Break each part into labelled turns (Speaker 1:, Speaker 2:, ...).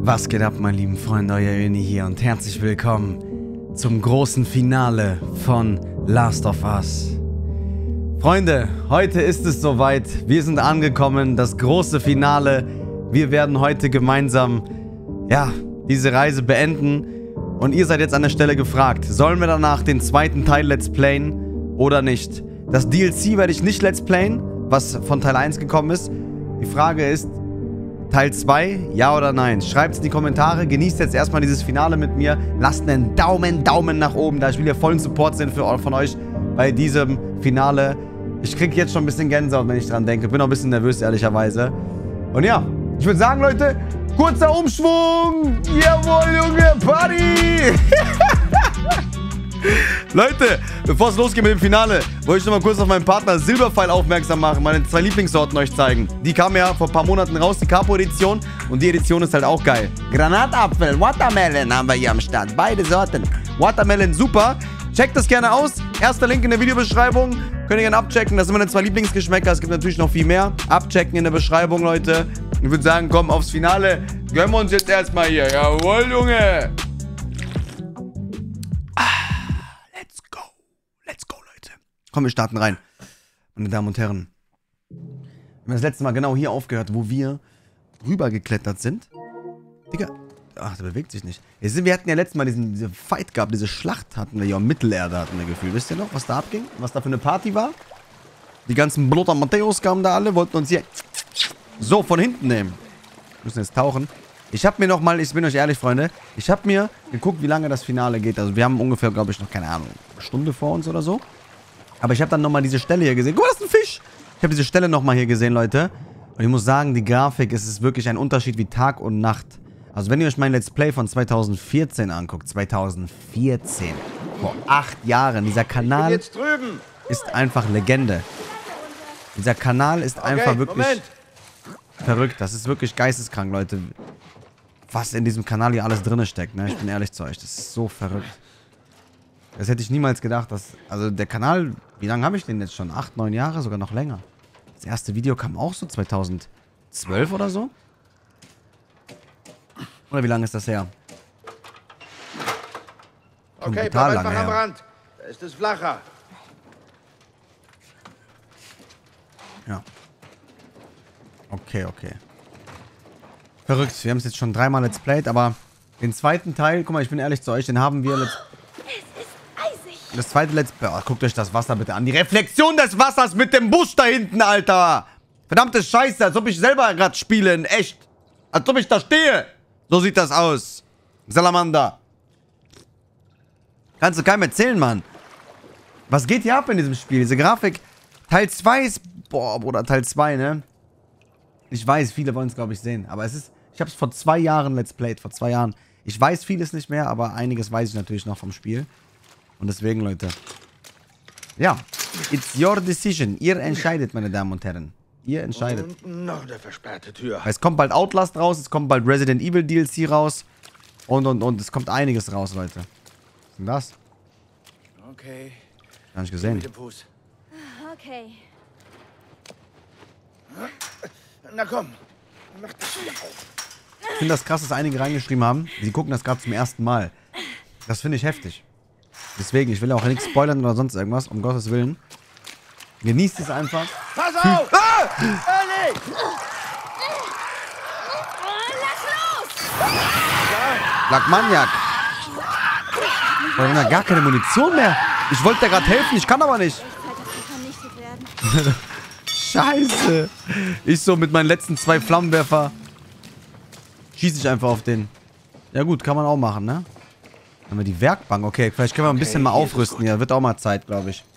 Speaker 1: Was geht ab, meine lieben Freunde, euer Öni hier und herzlich willkommen zum großen Finale von Last of Us. Freunde, heute ist es soweit, wir sind angekommen, das große Finale. Wir werden heute gemeinsam, diese Reise beenden und ihr seid jetzt an der Stelle gefragt, sollen wir danach den zweiten Teil Let's Playen oder nicht? Das DLC werde ich nicht Let's Playen, was von Teil 1 gekommen ist. Die Frage ist, Teil 2, ja oder nein? Schreibt es in die Kommentare. Genießt jetzt erstmal dieses Finale mit mir. Lasst einen Daumen nach oben da. Ich will ja vollen Support sehen von euch bei diesem Finale. Ich kriege jetzt schon ein bisschen Gänsehaut, wenn ich dran denke. Bin auch ein bisschen nervös, ehrlicherweise. Und ja, ich würde sagen, Leute, kurzer Umschwung. Jawohl, Junge, Party. Leute, bevor es losgeht mit dem Finale, wollte ich noch mal kurz auf meinen Partner Silberpfeil aufmerksam machen, meine 2 Lieblingssorten euch zeigen. Die kamen ja vor ein paar Monaten raus, die Capo-Edition. Und die Edition ist halt auch geil. Granatapfel, Watermelon haben wir hier am Start. Beide Sorten. Watermelon, super. Checkt das gerne aus. Erster Link in der Videobeschreibung. Könnt ihr gerne abchecken. Das sind meine 2 Lieblingsgeschmäcker. Es gibt natürlich noch viel mehr. Abchecken in der Beschreibung, Leute. Ich würde sagen, komm aufs Finale. Gönnen wir uns jetzt erstmal hier. Jawohl, Junge. Komm, wir starten rein. Meine Damen und Herren. Wir haben das letzte Mal genau hier aufgehört, wo wir rübergeklettert sind. Digga. Ach, der bewegt sich nicht. Wir hatten ja letztes Mal diese Fight gehabt, diese Schlacht hatten wir ja in Mittelerde, hatten wir gefühlt. Wisst ihr noch, was da abging? Was da für eine Party war? Die ganzen Blotter Matthäus kamen da alle, wollten uns hier so von hinten nehmen. Wir müssen jetzt tauchen. Ich habe mir nochmal, ich bin euch ehrlich, Freunde, ich habe mir geguckt, wie lange das Finale geht. Also wir haben ungefähr, glaube ich, noch, keine Ahnung, eine Stunde vor uns oder so. Aber ich habe dann nochmal diese Stelle hier gesehen. Guck mal, das ist ein Fisch. Ich habe diese Stelle nochmal hier gesehen, Leute. Und ich muss sagen, die Grafik, es ist wirklich ein Unterschied wie Tag und Nacht. Also wenn ihr euch mein Let's Play von 2014 anguckt, 2014, vor 8 Jahren, dieser Kanal ist einfach Legende. Dieser Kanal ist einfach wirklich verrückt. Das ist wirklich geisteskrank, Leute. Was in diesem Kanal hier alles drin steckt, ne? Ich bin ehrlich zu euch, das ist so verrückt. Das hätte ich niemals gedacht, dass... Also der Kanal, wie lange habe ich den jetzt schon? 8, 9 Jahre, sogar noch länger. Das erste Video kam auch so 2012 oder so? Oder wie lange ist das her?
Speaker 2: Okay, bleib einfach am Rand. Da ist es flacher.
Speaker 1: Ja. Okay. Verrückt, wir haben es jetzt schon 3-mal Let's Played, aber den zweiten Teil, guck mal, ich bin ehrlich zu euch, den haben wir... Das zweite Let's Play. Oh, guckt euch das Wasser bitte an. Die Reflexion des Wassers mit dem Busch da hinten, Alter. Verdammte Scheiße, als ob ich selber gerade spiele, in echt. Als ob ich da stehe. So sieht das aus. Salamander. Kannst du keinem erzählen, Mann. Was geht hier ab in diesem Spiel? Diese Grafik. Teil 2 ist... Boah, Bruder, Teil 2, ne? Ich weiß, viele wollen es, glaube ich, sehen. Aber es ist... Ich habe es vor 2 Jahren Let's Played. Vor 2 Jahren. Ich weiß vieles nicht mehr, aber einiges weiß ich natürlich noch vom Spiel. Und deswegen, Leute, ja, it's your decision. Ihr entscheidet, meine Damen und Herren. Ihr entscheidet.
Speaker 2: Und noch eine versperrte Tür.
Speaker 1: Es kommt bald Outlast raus, es kommt bald Resident Evil DLC raus. Und. Es kommt einiges raus, Leute. Was ist denn das?
Speaker 2: Okay.
Speaker 1: Gar nicht gesehen.
Speaker 2: Mit dem Fuß.
Speaker 3: Okay.
Speaker 2: Na komm. Mach das hier auf.
Speaker 1: Ich finde das krass, dass einige reingeschrieben haben. Sie gucken das gerade zum ersten Mal. Das finde ich heftig. Deswegen, ich will auch nichts spoilern oder sonst irgendwas, um Gottes Willen. Genießt es einfach.
Speaker 2: Pass auf!
Speaker 3: Lass los!
Speaker 1: Lackmaniak. Wir haben ja gar keine Munition mehr. Ich wollte dir gerade helfen, ich kann aber nicht. Scheiße. Ich so mit meinen letzten 2 Flammenwerfer. Schieße ich einfach auf den. Ja gut, kann man auch machen, ne? Haben wir die Werkbank? Okay, vielleicht können wir ein bisschen mal aufrüsten hier. Wird auch mal Zeit, glaube ich.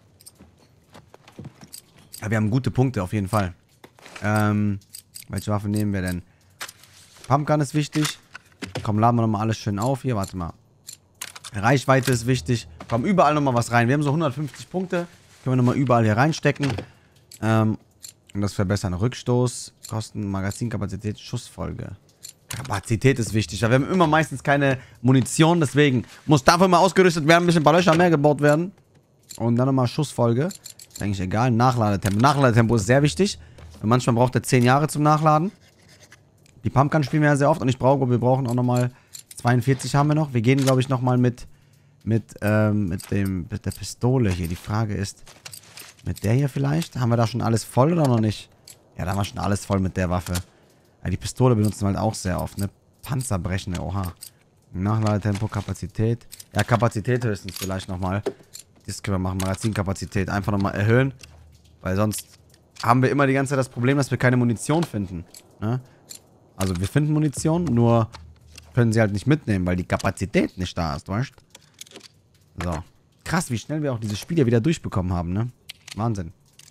Speaker 1: Aber wir haben gute Punkte, auf jeden Fall. Welche Waffe nehmen wir denn? Pumpgun ist wichtig. Komm, laden wir nochmal alles schön auf hier. Warte mal. Reichweite ist wichtig. Komm, überall nochmal was rein. Wir haben so 150 Punkte. Können wir nochmal überall hier reinstecken. Und das verbessern. Rückstoß, Kosten, Magazinkapazität, Schussfolge. Kapazität ist wichtig. Wir haben immer meistens keine Munition, deswegen muss dafür mal ausgerüstet werden, ein bisschen ein paar Löcher mehr gebaut werden. Und dann nochmal Schussfolge. Ist eigentlich egal. Nachladetempo. Nachladetempo ist sehr wichtig. Manchmal braucht er 10 Jahre zum Nachladen. Die Pumpgun spielen wir ja sehr oft und wir brauchen auch nochmal 42 haben wir noch. Wir gehen, glaube ich, nochmal mit der Pistole hier. Die Frage ist, mit der hier vielleicht? Haben wir da schon alles voll oder noch nicht? Ja, da haben wir schon alles voll mit der Waffe. Ja, die Pistole benutzen wir halt auch sehr oft, ne? Panzerbrechende, oha. Nachladetempo, Kapazität. Ja, Kapazität höchstens vielleicht nochmal. Das können wir machen, Magazinkapazität einfach nochmal erhöhen. Weil sonst haben wir immer die ganze Zeit das Problem, dass wir keine Munition finden. Ne? Also wir finden Munition, nur können sie halt nicht mitnehmen, weil die Kapazität nicht da ist, weißt du? So. Krass, wie schnell wir auch diese Spiele wieder durchbekommen haben, ne? Wahnsinn.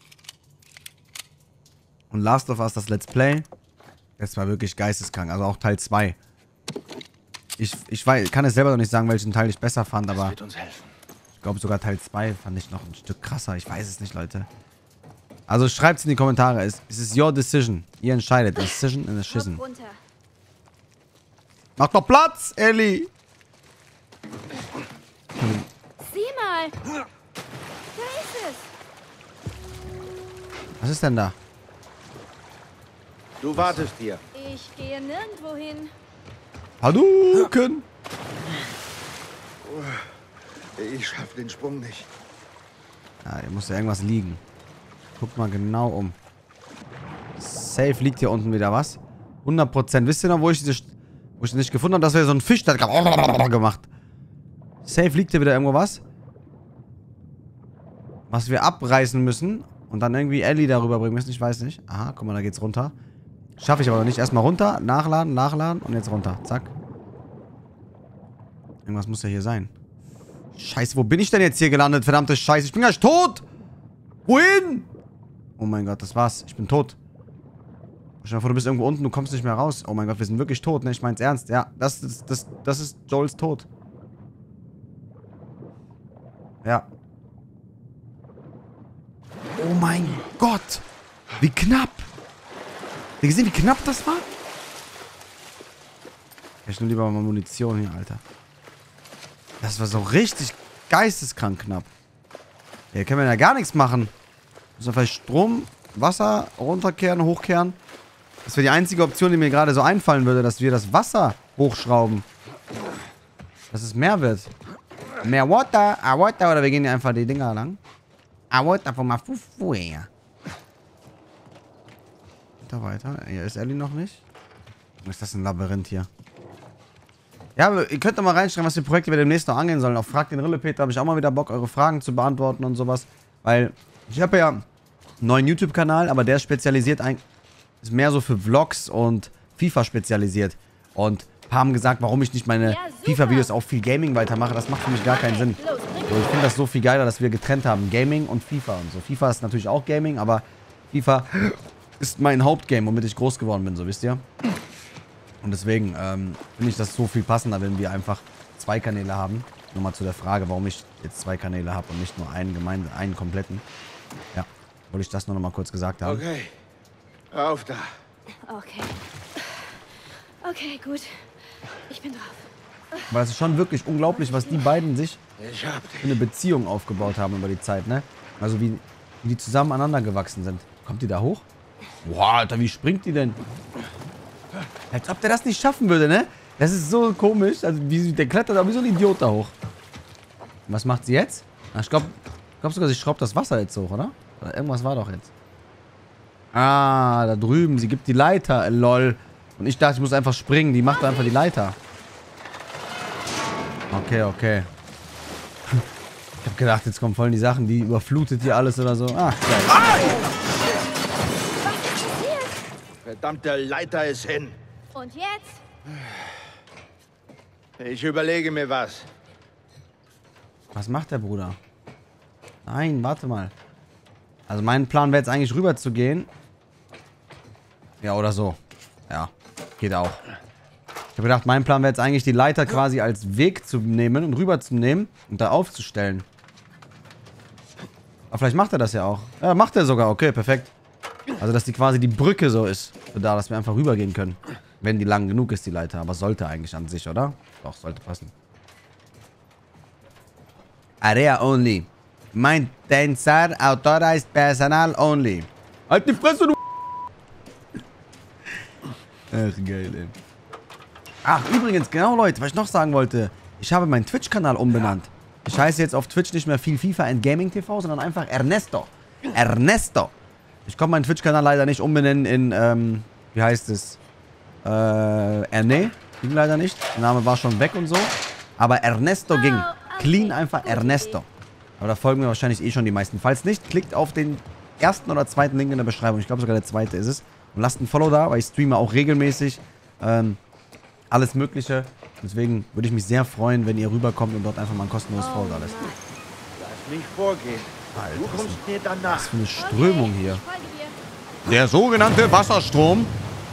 Speaker 1: Und Last of Us, das Let's Play, das war wirklich geisteskrank. Also auch Teil 2. Ich kann es selber noch nicht sagen, welchen Teil ich besser fand, aber
Speaker 2: wird uns helfen.
Speaker 1: ich glaube sogar Teil 2 fand ich noch ein Stück krasser. Ich weiß es nicht, Leute. Also schreibt es in die Kommentare. Es ist your decision. Ihr entscheidet. Decision in the Shizen.
Speaker 3: Hopp runter.
Speaker 1: Mach doch Platz, Ellie!
Speaker 3: Sieh mal. Da ist es.
Speaker 1: Was ist denn da?
Speaker 2: Du wartest hier.
Speaker 3: Ich gehe nirgendwo hin.
Speaker 1: Hadouken!
Speaker 2: Ich schaff den Sprung nicht.
Speaker 1: Ja, hier muss ja irgendwas liegen. Guck mal genau um. Safe liegt hier unten wieder was. 100%. Wisst ihr noch, wo ich den nicht gefunden habe? Das wäre so ein Fisch, der hat gemacht. Safe liegt hier wieder irgendwo was. Was wir abreißen müssen. Und dann irgendwie Ellie darüber bringen müssen. Ich weiß nicht. Aha, guck mal, da geht's runter. Schaffe ich aber noch nicht. Erstmal runter, nachladen und jetzt runter. Zack. Irgendwas muss ja hier sein. Scheiße, wo bin ich denn jetzt hier gelandet? Verdammte Scheiße, ich bin gleich tot! Wohin? Oh mein Gott, das war's. Ich bin tot. Stell dir vor, du bist irgendwo unten, du kommst nicht mehr raus. Oh mein Gott, wir sind wirklich tot, ne? Ich mein's ernst. Ja, das ist Joels Tod. Ja. Oh mein Gott! Wie knapp! Habt ihr gesehen, wie knapp das war? Ich nehme lieber mal Munition hier, Alter. Das war so richtig geisteskrank knapp. Hier können wir ja gar nichts machen. Müssen wir vielleicht Strom, Wasser runterkehren, hochkehren. Das wäre die einzige Option, die mir gerade so einfallen würde, dass wir das Wasser hochschrauben. Dass es mehr wird. Mehr Water, Water, oder wir gehen hier einfach die Dinger lang. Water von mal Fufu her. Weiter. Hier ist Ellie noch nicht. Ist das ein Labyrinth hier? Ja, aber ihr könnt doch mal reinschreiben, was für Projekte wir demnächst noch angehen sollen. Auf Frag den Rillepeter habe ich auch mal wieder Bock, eure Fragen zu beantworten und sowas. Weil ich habe ja einen neuen YouTube-Kanal, aber der spezialisiert eigentlich, ist mehr so für Vlogs und FIFA spezialisiert. Und ein paar haben gesagt, warum ich nicht meine FIFA-Videos auf viel Gaming weitermache. Das macht für mich gar keinen Sinn. So, ich finde das so viel geiler, dass wir getrennt haben. Gaming und FIFA und so. FIFA ist natürlich auch Gaming, aber FIFA ist mein Hauptgame, womit ich groß geworden bin, so wisst ihr. Und deswegen finde ich das so viel passender, wenn wir einfach 2 Kanäle haben. Nur mal zu der Frage, warum ich jetzt 2 Kanäle habe und nicht nur einen kompletten. Ja, wollte ich das nur noch mal kurz gesagt haben.
Speaker 2: Okay. Auf da.
Speaker 3: Okay. Okay, gut. Ich bin drauf.
Speaker 1: Aber es ist schon wirklich unglaublich, was die beiden sich
Speaker 2: Ich hab
Speaker 1: für eine Beziehung aufgebaut haben über die Zeit, ne? Also wie die zusammen aneinander gewachsen sind. Kommt die da hoch? Boah, Alter, wie springt die denn? Als ob der das nicht schaffen würde, ne? Das ist so komisch. Also der klettert da wie so ein Idiot da hoch. Was macht sie jetzt? Ach, ich glaube sogar, sie schraubt das Wasser jetzt hoch, oder? Oder irgendwas war doch jetzt. Ah, da drüben. Sie gibt die Leiter. Lol. Und ich dachte, ich muss einfach springen. Die macht einfach die Leiter. Okay, okay. Ich hab gedacht, jetzt kommen voll die Sachen, die überflutet hier alles oder so. Ah, geil.
Speaker 2: Verdammte Leiter ist hin.
Speaker 3: Und jetzt?
Speaker 2: Ich überlege mir was.
Speaker 1: Was macht der Bruder? Nein, warte mal. Also mein Plan wäre jetzt eigentlich rüber zu gehen. Ja, oder so. Ja, geht auch. Ich habe gedacht, mein Plan wäre jetzt eigentlich die Leiter quasi als Weg zu nehmen und rüber zu nehmen und da aufzustellen. Aber vielleicht macht er das ja auch. Ja, macht er sogar. Okay, perfekt. Also, dass die quasi die Brücke so ist. Für da, dass wir einfach rübergehen können. Wenn die lang genug ist, die Leiter. Aber sollte eigentlich an sich, oder? Doch, sollte passen. Area only. Maintenance authorized personal only. Halt die Fresse, du... Ach, geil, ey. Ach, übrigens, genau, Leute, was ich noch sagen wollte. Ich habe meinen Twitch-Kanal umbenannt. Ich heiße jetzt auf Twitch nicht mehr viel FIFA and Gaming TV, sondern einfach Ernesto. Ernesto. Ich konnte meinen Twitch-Kanal leider nicht umbenennen in, wie heißt es? Erne. Ging leider nicht. Der Name war schon weg und so. Aber Ernesto ging. Clean einfach Ernesto. Aber da folgen mir wahrscheinlich eh schon die meisten. Falls nicht, klickt auf den ersten oder zweiten Link in der Beschreibung. Ich glaube sogar der zweite ist es. Und lasst ein Follow da, weil ich streame auch regelmäßig. Alles Mögliche. Deswegen würde ich mich sehr freuen, wenn ihr rüberkommt und dort einfach mal ein kostenloses Follow da lässt.
Speaker 2: Lass mich vorgehen.
Speaker 1: Alter,
Speaker 2: Du kommst mir danach.
Speaker 1: was für eine Strömung hier.
Speaker 3: Ich folge dir.
Speaker 1: Der sogenannte Wasserstrom.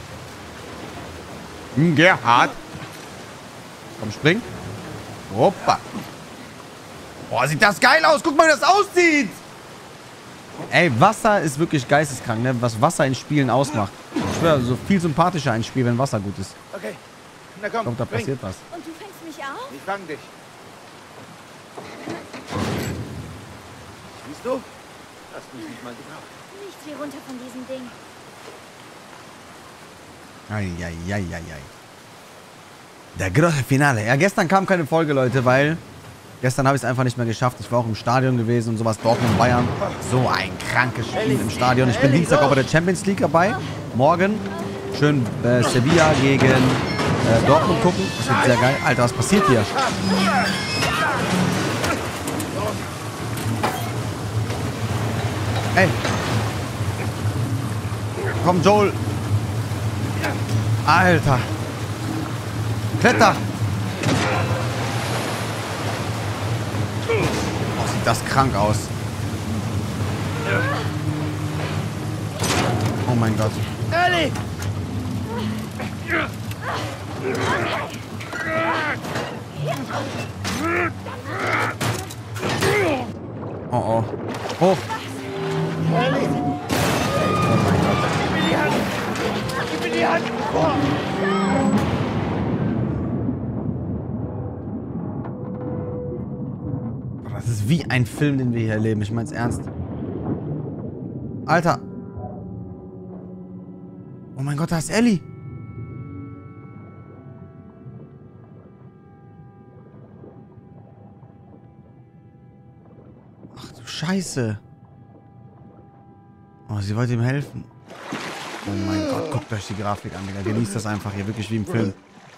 Speaker 1: Gerhard. Komm, spring. Hoppa. Boah, sieht das geil aus. Guck mal, wie das aussieht. Ey, Wasser ist wirklich geisteskrank, ne? Was Wasser in Spielen ausmacht. Ich schwöre, so viel sympathischer ein Spiel, wenn Wasser gut ist.
Speaker 2: Okay. Na
Speaker 1: Ich
Speaker 2: komm,
Speaker 1: glaube, da
Speaker 2: spring.
Speaker 1: passiert was.
Speaker 3: Und du fängst mich auf?
Speaker 2: Ich fang dich. Siehst du? Hast mich nicht mal gebraucht.
Speaker 3: Nicht hier runter von diesem Ding.
Speaker 1: Eieieiei. Der große Finale. Ja, gestern kam keine Folge, Leute, weil gestern habe ich es einfach nicht mehr geschafft. Ich war auch im Stadion gewesen und sowas. Dortmund, Bayern. So ein krankes Spiel im Stadion. Ich bin Dienstag auch bei der Champions League dabei. Morgen schön Sevilla gegen Dortmund gucken. Das wird sehr geil. Alter, was passiert hier? Ey. Komm, Joel. Alter. Kletter. Oh, sieht das krank aus. Oh mein Gott.
Speaker 2: Ellie!
Speaker 1: Oh oh. Hoch.
Speaker 2: Ellie!
Speaker 1: Oh mein Gott.
Speaker 2: Gib mir die Hand! Gib mir die Hand! Oh.
Speaker 1: Das ist wie ein Film, den wir hier erleben. Ich mein's ernst. Alter. Oh mein Gott, da ist Ellie. Ach du Scheiße. Oh, sie wollte ihm helfen. Oh mein Gott, guckt euch die Grafik an, Digga. Genießt das einfach hier, wirklich wie im Film.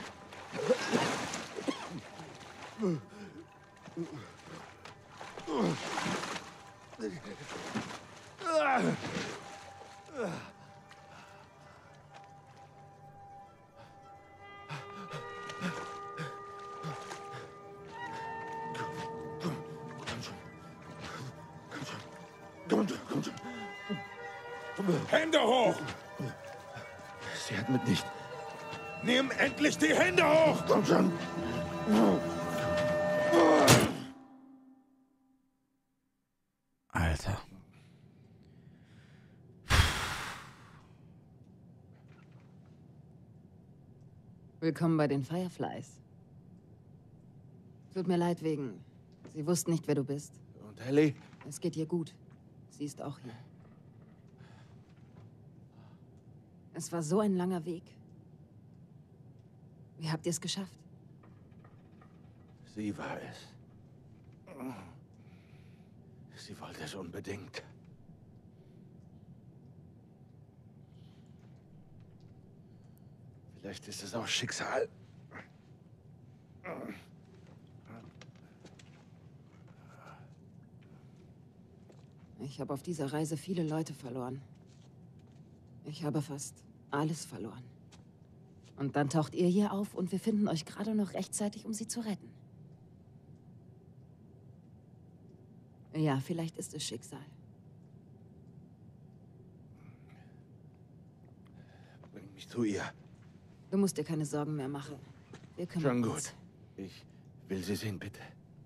Speaker 2: Komm schon.
Speaker 4: Hände hoch!
Speaker 2: Sie hat mit nicht.
Speaker 4: Nimm endlich die Hände hoch!
Speaker 2: Komm schon.
Speaker 1: Alter.
Speaker 5: Willkommen bei den Fireflies. Tut mir leid wegen... Sie wussten nicht, wer du bist.
Speaker 2: Und Ellie?
Speaker 5: Es geht ihr gut. Sie ist auch hier. Es war so ein langer Weg. Wie habt ihr es geschafft?
Speaker 2: Sie war es. Sie wollte es unbedingt. Vielleicht ist es auch Schicksal.
Speaker 5: Ich habe auf dieser Reise viele Leute verloren. Ich habe fast alles verloren. Und dann taucht ihr hier auf und wir finden euch gerade noch rechtzeitig, um sie zu retten. Ja, vielleicht ist es Schicksal.
Speaker 2: Bring mich zu ihr.
Speaker 5: Du musst dir keine Sorgen mehr machen. Wir kümmern
Speaker 2: Schon
Speaker 5: uns.
Speaker 2: gut. Ich will sie sehen, bitte.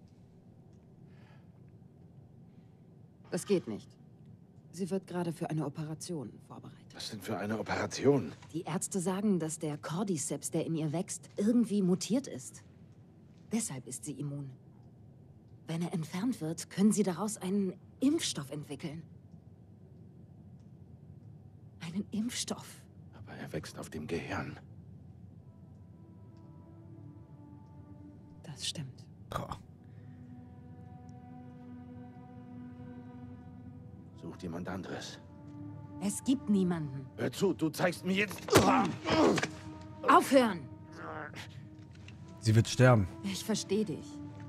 Speaker 5: Das geht nicht. Sie wird gerade für eine Operation vorbereitet.
Speaker 2: Was denn für eine Operation?
Speaker 5: Die Ärzte sagen, dass der Cordyceps, der in ihr wächst, irgendwie mutiert ist. Deshalb ist sie immun. Wenn er entfernt wird, können sie daraus einen Impfstoff entwickeln. Einen Impfstoff.
Speaker 2: Aber er wächst auf dem Gehirn.
Speaker 5: Das stimmt.
Speaker 1: Boah.
Speaker 2: Sucht jemand anderes.
Speaker 5: Es gibt niemanden.
Speaker 2: Hör zu, du zeigst mir jetzt...
Speaker 5: Aufhören!
Speaker 1: Sie wird sterben.
Speaker 5: Ich verstehe dich.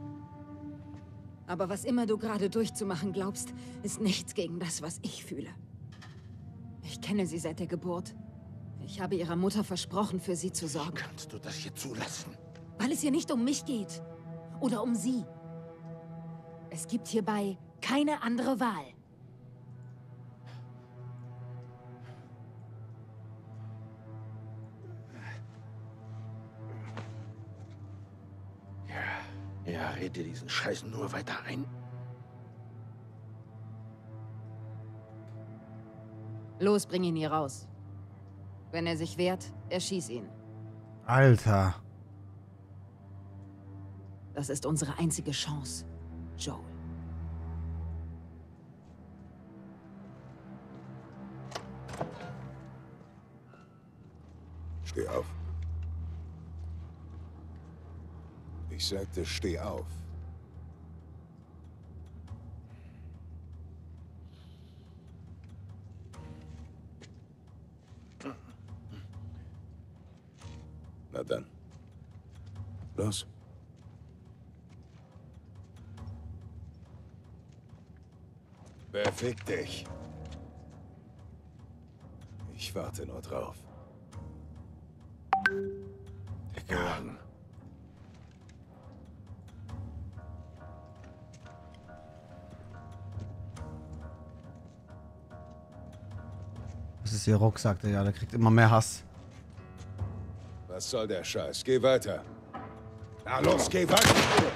Speaker 5: Aber was immer du gerade durchzumachen glaubst, ist nichts gegen das, was ich fühle. Ich kenne sie seit der Geburt. Ich habe ihrer Mutter versprochen, für sie zu sorgen.
Speaker 2: Kannst du das hier zulassen?
Speaker 5: Weil es hier nicht um mich geht. Oder um sie. Es gibt hierbei keine andere Wahl.
Speaker 2: Ja, red dir diesen Scheiß nur weiter ein.
Speaker 5: Los, bring ihn hier raus. Wenn er sich wehrt, erschieß ihn.
Speaker 1: Alter.
Speaker 5: Das ist unsere einzige Chance, Joel.
Speaker 6: Steh auf. Ich sagte, steh auf. Na dann. Los. Befick dich. Ich warte nur drauf.
Speaker 2: Egal.
Speaker 1: Das ist ihr Ruck, sagt er ja. Der kriegt immer mehr Hass.
Speaker 6: Was soll der Scheiß? Geh weiter. Na los, geh weiter.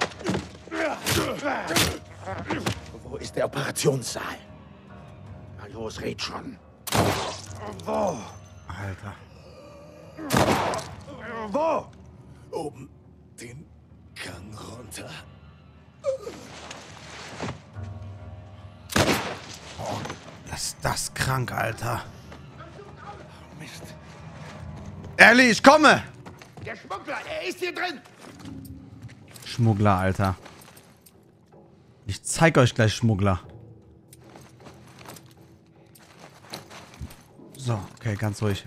Speaker 2: Wo ist der Operationssaal? Na los, red schon. Wo?
Speaker 1: Alter.
Speaker 2: Wo?
Speaker 6: Oben den Gang runter.
Speaker 1: Ist das krank, Alter.
Speaker 2: Mist.
Speaker 1: Ellie, ich komme!
Speaker 2: Der Schmuggler, er ist hier drin!
Speaker 1: Schmuggler, Alter. Ich zeig euch gleich Schmuggler. So, okay, ganz ruhig.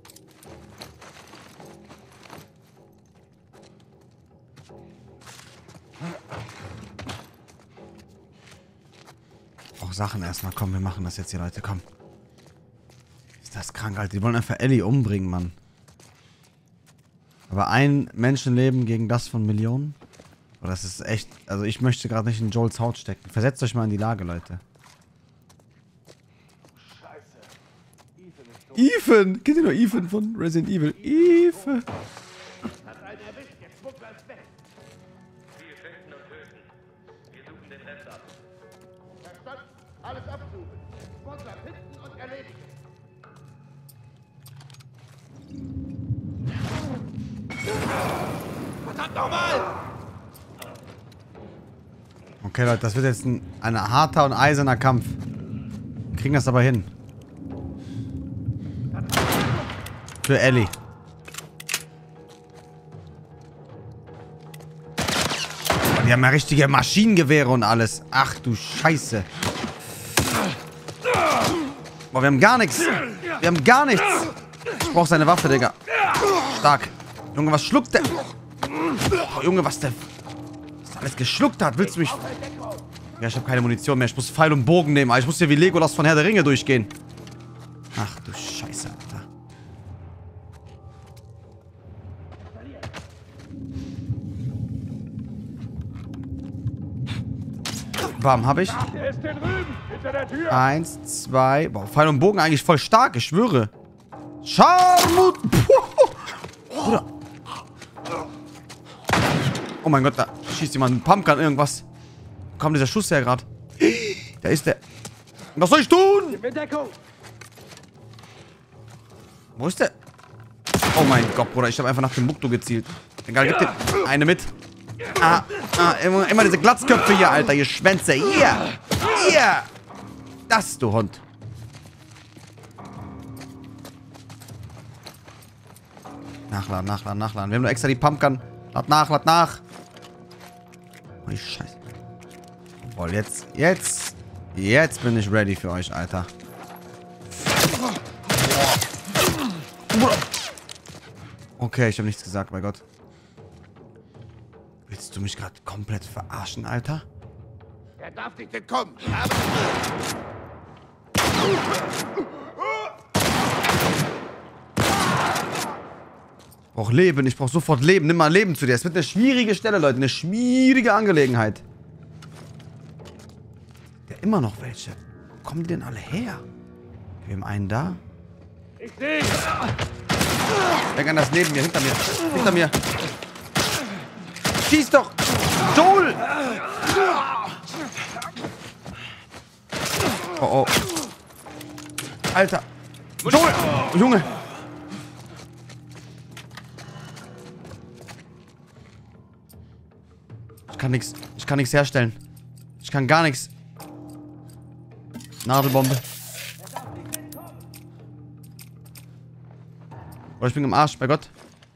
Speaker 1: Auch Sachen erstmal. Komm, wir machen das jetzt hier, Leute. Komm. Ist das krank, Alter. Die wollen einfach Ellie umbringen, Mann. Aber ein Menschenleben gegen das von Millionen? Oh, das ist echt... Also ich möchte gerade nicht in Joels Haut stecken. Versetzt euch mal in die Lage, Leute. Ethan! Kennt ihr noch Ethan von Resident Evil? Ethan!
Speaker 2: Hat einen erwischt, der Schmuggler ist weg.
Speaker 7: Wir finden und töten. Wir suchen den Rest ab.
Speaker 2: Verstanden? Alles absuchen. Schmuggler finden und erledigen. Verdammt nochmal!
Speaker 1: Okay, Leute, das wird jetzt ein harter und eiserner Kampf. Wir kriegen das aber hin. Für Ellie. Oh, die haben ja richtige Maschinengewehre und alles. Ach du Scheiße. Boah, wir haben gar nichts. Wir haben gar nichts. Ich brauch seine Waffe, Digga. Stark. Junge, was schluckt der? Oh, Junge, was der alles geschluckt hat. Willst du mich... Ja, ich habe keine Munition mehr. Ich muss Pfeil und Bogen nehmen. Aber ich muss hier wie Legolas von Herr der Ringe durchgehen. Ach du Scheiße, Alter. Bam, hab ich.
Speaker 4: Der ist hier drüben, hinter der Tür.
Speaker 1: 1, 2. Boah, Pfeil und Bogen eigentlich voll stark, ich schwöre. Scharmut. Bruder. Oh mein Gott, da schießt jemand einen Pumpgun, irgendwas. Wo kam dieser Schuss her gerade? Da ist der. Was soll ich tun?
Speaker 4: Mit Deckung.
Speaker 1: Wo ist der? Oh mein Gott, Bruder, ich habe einfach nach dem Mukto gezielt. Egal, gib dir eine mit. Immer diese Glatzköpfe hier, Alter, ihr Schwänze. Hier! Hier! Das, du Hund. Nachladen, nachladen, nachladen. Wir haben nur extra die Pumpgun. Lad nach, lad nach. Oh, ich Scheiße. Boah, jetzt bin ich ready für euch, Alter. Okay, ich habe nichts gesagt, mein Gott. Willst du mich gerade komplett verarschen, Alter?
Speaker 2: Er darf nicht entkommen.
Speaker 1: Ich brauche Leben, ich brauche sofort Leben. Nimm mal Leben zu dir. Es wird eine schwierige Stelle, Leute. Eine schwierige Angelegenheit. Ja, immer noch welche. Wo kommen die denn alle her? Wir haben einen da.
Speaker 4: Ich sehe.
Speaker 1: Denk an das neben mir, hinter mir. Hinter mir. Schieß doch! Joel! Oh, oh. Alter. Joel! Junge! Ich kann nichts herstellen. Ich kann gar nichts. Nadelbombe. Oh, ich bin im Arsch, bei Gott.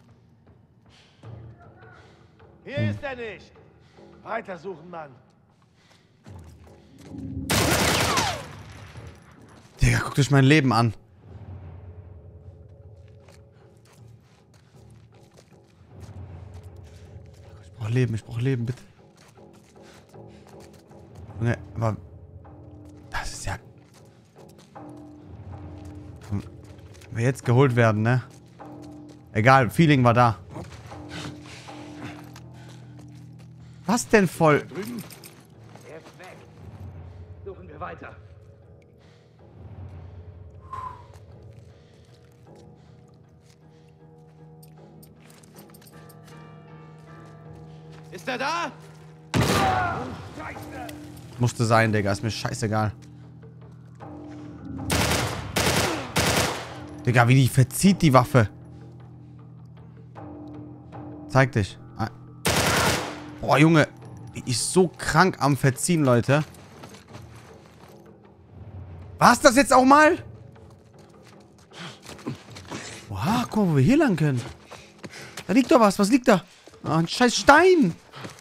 Speaker 2: Hier ist er nicht. Weitersuchen, Mann.
Speaker 1: Digga, guckt euch mein Leben an. Ich brauche Leben, bitte. Junge, aber... Das ist ja... Wenn wir jetzt geholt werden, ne? Egal, Feeling war da. Was denn voll?
Speaker 7: Er ist weg. Suchen wir weiter.
Speaker 2: Ist er da?
Speaker 1: Musste sein, Digga. Ist mir scheißegal. Digga, wie die verzieht, die Waffe. Zeig dich. Boah, Junge. Die ist so krank am Verziehen, Leute. War's das jetzt auch mal? Boah, guck mal, wo wir hier lang können. Da liegt doch was. Was liegt da? Ah, ein scheiß Stein.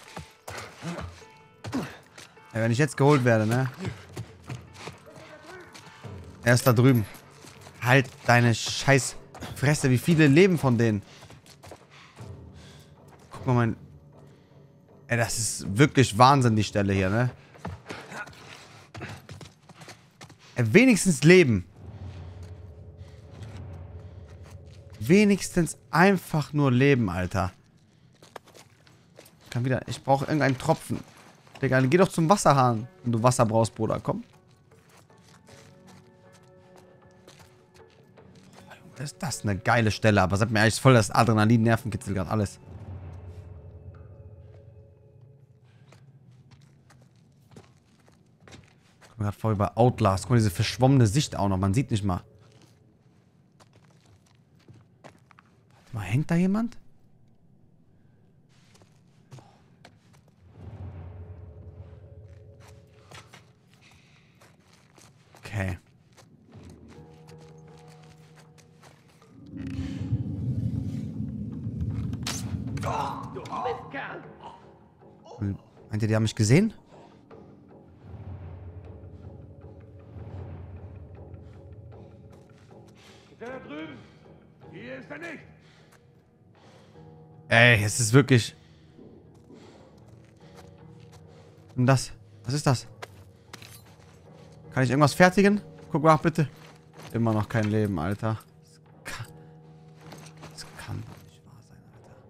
Speaker 1: Ja, wenn ich jetzt geholt werde, ne? Er ist da drüben. Halt deine scheiß Fresse. Wie viele leben von denen? Guck mal, mein... Ey, das ist wirklich Wahnsinn, die Stelle hier, ne? Ey, wenigstens leben. Wenigstens einfach nur leben, Alter. Kann wieder... Ich brauche irgendeinen Tropfen. Digga, geh doch zum Wasserhahn, wenn du Wasser brauchst, Bruder. Komm. Ist das eine geile Stelle, aber es hat mir eigentlich voll das Adrenalin, Nervenkitzel gerade alles. Ich bin gerade voll über Outlast. Guck mal, diese verschwommene Sicht auch noch. Man sieht nicht mal. Warte mal, hängt da jemand? Okay. Meint ihr, die haben mich gesehen?
Speaker 4: Ist er da drüben? Hier ist er nicht.
Speaker 1: Ey, es ist wirklich... Und das? Was ist das? Kann ich irgendwas fertigen? Guck mal, bitte. Immer noch kein Leben, Alter. Das kann doch nicht wahr sein,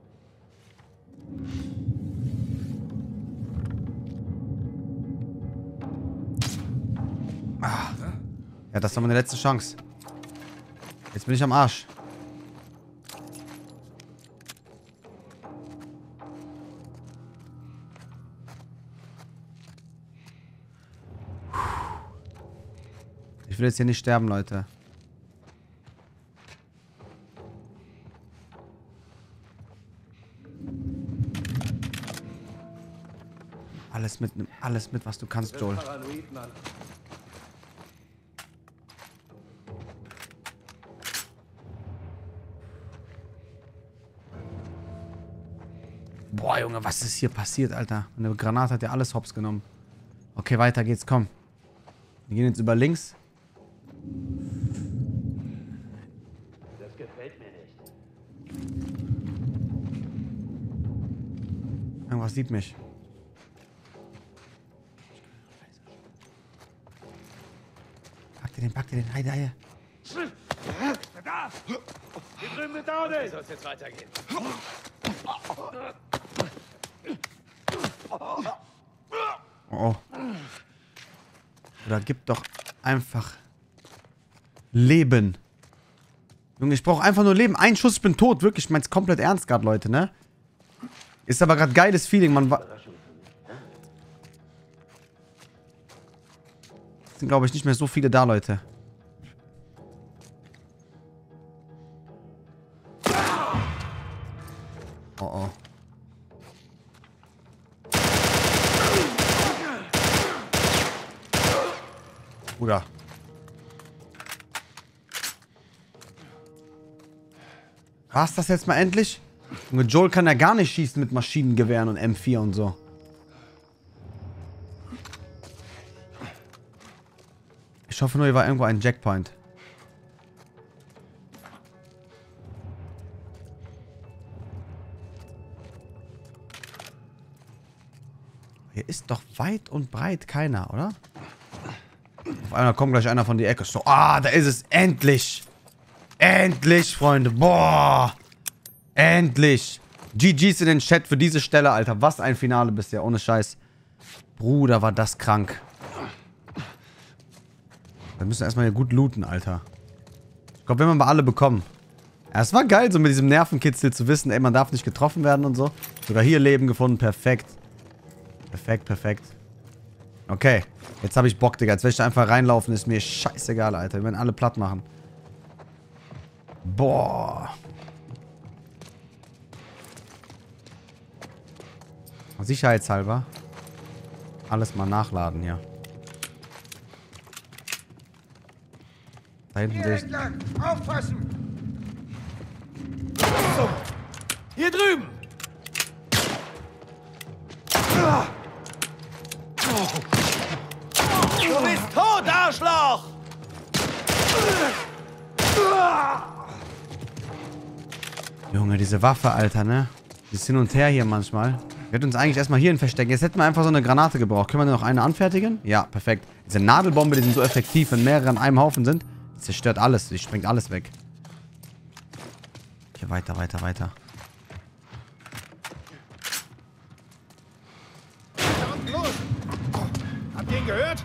Speaker 1: Alter. Ah. Ja, das war meine letzte Chance. Jetzt bin ich am Arsch. Ich will jetzt hier nicht sterben, Leute. Alles mit, nimm alles mit, was du kannst, Joel. Boah, Junge, was ist hier passiert, Alter? Eine Granate hat ja alles hops genommen. Okay, weiter geht's, komm. Wir gehen jetzt über links.
Speaker 7: Das gefällt mir nicht.
Speaker 1: Irgendwas sieht mich. Pack dir den, Heide, Heide.
Speaker 4: Da! Hier drüben mit Audi!
Speaker 6: Soll es jetzt weitergehen?
Speaker 1: Oh. Oder gib doch einfach Leben. Junge, ich brauche einfach nur Leben. Ein Schuss, ich bin tot. Wirklich, ich mein's komplett ernst gerade, Leute, ne? Ist aber gerade geiles Feeling, man. Es sind, glaube ich, nicht mehr so viele da, Leute. Oh, oh. Bruder. War's das jetzt mal endlich? Junge, Joel kann ja gar nicht schießen mit Maschinengewehren und M4 und so. Ich hoffe nur, hier war irgendwo ein Checkpoint. Hier ist doch weit und breit keiner, oder? Auf einmal kommt gleich einer von die Ecke. So, da ist es. Endlich. Endlich, Freunde. Boah. Endlich. GG's in den Chat für diese Stelle, Alter. Was ein Finale bisher. Ohne Scheiß. Bruder, war das krank. Wir müssen erstmal hier gut looten, Alter. Ich glaube, wenn wir mal alle bekommen. Ja, es war geil, so mit diesem Nervenkitzel zu wissen, ey, man darf nicht getroffen werden und so. Sogar hier Leben gefunden. Perfekt. Perfekt, perfekt. Okay. Jetzt habe ich Bock, Digga. Jetzt will ich da einfach reinlaufen. Ist mir scheißegal, Alter. Wir werden alle platt machen. Boah. Sicherheitshalber. Alles mal nachladen hier. Da hinten sehe ich...
Speaker 2: Entlang! Aufpassen!
Speaker 6: Hier drüben! Du bist tot, Arschloch!
Speaker 1: Junge, diese Waffe, Alter, ne? Ist hin und her hier manchmal. Wir hätten uns eigentlich erstmal hierhin verstecken. Jetzt hätten wir einfach so eine Granate gebraucht. Können wir noch eine anfertigen? Ja, perfekt. Diese Nadelbombe, die sind so effektiv, wenn mehrere an einem Haufen sind. Die zerstört alles. Die sprengt alles weg. Hier weiter, weiter, weiter.
Speaker 2: Da unten los! Habt ihr ihn gehört?